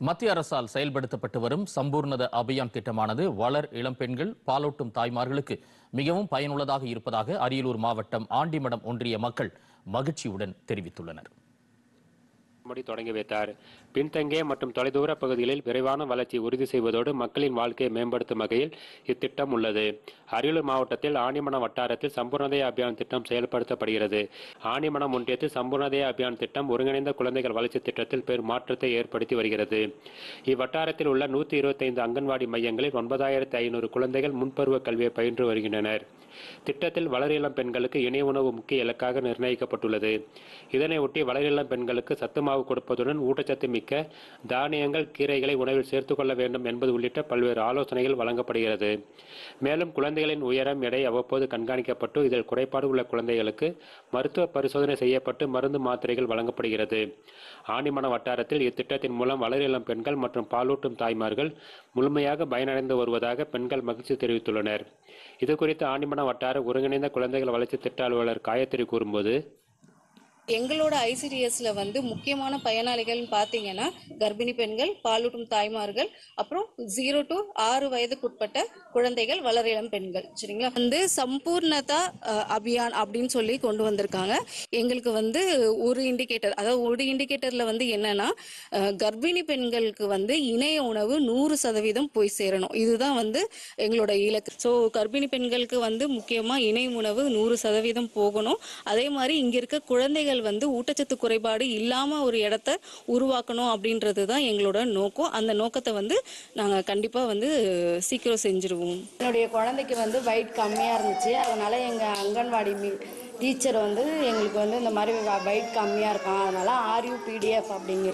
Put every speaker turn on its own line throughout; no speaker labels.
மத்திய அரசால் செயல்படுத்தப்பட்டு வரும் சம்பூர்ணத அபியான் திட்டமானது வளர் இளம் பெண்கள் பாலூட்டும் தாய்மார்களுக்கு மிகவும் பயனுள்ளதாக இருப்பதாக அரியலூர் மாவட்டம் ஆண்டிமடம் ஒன்றிய மக்கள் மகிழ்ச்சியுடன் தெரிவித்துள்ளனர்.
தொடங்கி வைத்தார். பின்தங்கிய மற்றும் தொலைதூர பகுதிகளில் விரைவான வளர்ச்சி உறுதி செய்வதோடு மக்களின் வாழ்க்கையை மேம்படுத்தும் வகையில் இத்திட்டம் உள்ளது. அரியலூர் மாவட்டத்தில் ஆண்டிமடம் வட்டாரத்தில் சம்பூர்ணோதய அபியான் திட்டம் செயல்படுத்தப்படுகிறது. ஆண்டிமடம் ஒன்றியத்தில் சம்பூர்ணோதய அபியான் திட்டம் ஒருங்கிணைந்த குழந்தைகள் வளர்ச்சி திட்டத்தில் பெரும் மாற்றத்தை ஏற்படுத்தி வருகிறது. இவ்வட்டாரத்தில் உள்ள 125 அங்கன்வாடி மையங்களில் 9500 குழந்தைகள் முன்பருவ கல்வியை பயின்று வருகின்றனர். திட்டத்தில் வளர் இளம் பெண்களுக்கு இணை உணவு முக்கிய இலக்காக நிர்ணயிக்கப்பட்டுள்ளது. இதனை ஒட்டி வளர் இளம் பெண்களுக்கு சத்து மாவு கொடுப்பதுடன் ஊட்டச்சத்து மிக்க தானியங்கள், கீரைகளை உணவில் சேர்த்துக் கொள்ள வேண்டும் என்பது உள்ளிட்ட பல்வேறு ஆலோசனைகள் வழங்கப்படுகிறது. மேலும் குழந்தைகளின் உயரம், எடை அவ்வப்போது கண்காணிக்கப்பட்டு இதில் குறைபாடு உள்ள குழந்தைகளுக்கு மருத்துவ பரிசோதனை செய்யப்பட்டு மருந்து மாத்திரைகள் வழங்கப்படுகிறது. ஆண்டிமடம் வட்டாரத்தில் இத்திட்டத்தின் மூலம் வளர் இளம் பெண்கள் மற்றும் பாலூட்டும் தாய்மார்கள் முழுமையாக பயனடைந்து வருவதாக பெண்கள் மகிழ்ச்சி தெரிவித்துள்ளனர். இதுகுறித்து ஆண்டிமடம் வட்டார ஒருங்கிணைந்த குழந்தைகள் வளர்ச்சி திட்ட அலுவலர் காயத்ரி கூறும்போது,
எங்களோட ஐசிடிஎஸ்ல முக்கியமான பயனாளிகள் பார்த்தீங்கன்னா கர்ப்பிணி பெண்கள், பாலூட்டும் தாய்மார்கள், அப்புறம் 0 to 6 வயதுக்குட்பட்ட குழந்தைகள், வளர் இளம் பெண்கள். சரிங்களா? சம்பூர்ணதா அபியான் அப்படின்னு சொல்லி கொண்டு வந்திருக்காங்க. எங்களுக்கு ஒரு இண்டிகேட்டர், அதாவது ஒரு இண்டிகேட்டர்ல என்னன்னா கர்ப்பிணி பெண்களுக்கு இணைய உணவு 100% போய் சேரணும். இதுதான் எங்களோட இலக்கு. ஸோ கர்ப்பிணி பெண்களுக்கு முக்கியமா இணை உணவு 100% போகணும். அதே மாதிரி இங்க இருக்க குழந்தைகள் ஊட்டச்சத்து குறைபாடு இல்லாம ஒரு இடத்தை உருவாக்கணும் அப்படின்றது தான் எங்களோட நோக்கம். அந்த நோக்கத்தை நாங்க கண்டிப்பா சீக்கிரம் செஞ்சிருவோம்.
என்னுடைய குழந்தைக்கு வெயிட் கம்மியா இருந்துச்சு. அதனால எங்க அங்கன்வாடி டீச்சர் எங்களுக்கு இந்த மாதிரி வெயிட் கம்மியா இருக்கான், அதனால RUPDF அப்படிங்கிற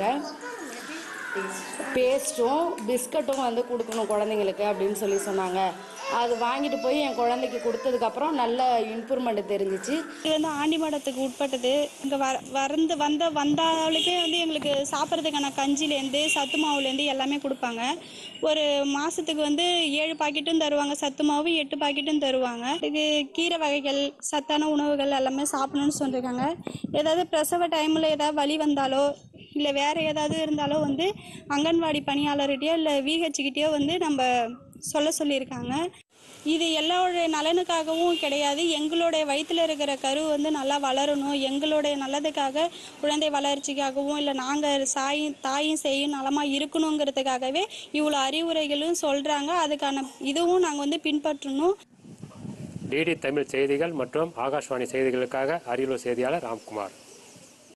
பேஸ்ட்டும் பிஸ்கட்டும் கொடுக்கணும் குழந்தைங்களுக்கு அப்படின்னு சொல்லி சொன்னாங்க. அது வாங்கிட்டு போய் என் குழந்தைக்கு கொடுத்ததுக்கப்புறம் நல்ல இம்ப்ரூவ்மெண்ட் தெரிஞ்சிச்சு.
இது ஆண்டிமடத்துக்கு உட்பட்டது. இங்கே வந்தாலுக்கே எங்களுக்கு சாப்பிட்றதுக்கான கஞ்சிலேருந்து சத்து மாவுலேருந்து எல்லாமே கொடுப்பாங்க. ஒரு மாதத்துக்கு 7 பாக்கெட்டும் தருவாங்க சத்து மாவு, 8 பாக்கெட்டும் தருவாங்க. இதுக்கு கீரை வகைகள், சத்தான உணவுகள் எல்லாமே சாப்பிடணும்னு சொல்லியிருக்காங்க. ஏதாவது பிரசவ டைமில் ஏதாவது வலி வந்தாலோ இல்லை வேறு ஏதாவது இருந்தாலோ அங்கன்வாடி பணியாளர்கிட்டயோ இல்லை VH-கிட்டயோ நம்ம சொல்லியிருக்காங்க. இது எல்லாரோட நலனுக்காகவும் கிடையாது, எங்களுடைய வயிற்றில் இருக்கிற கரு நல்லா வளரணும், எங்களுடைய நல்லதுக்காக, குழந்தை வளர்ச்சிக்காகவும், இல்லை நாங்கள் தாயும் செய்யும் நலமாக இருக்கணுங்கிறதுக்காகவே இவ்வளோ அறிவுரைகளும் சொல்கிறாங்க. அதுக்கான இதுவும் நாங்கள் பின்பற்றணும்.
DD தமிழ் செய்திகள் மற்றும் ஆகாஷ்வாணி செய்திகளுக்காக அரியலூர் செய்தியாளர் ராம்குமார்.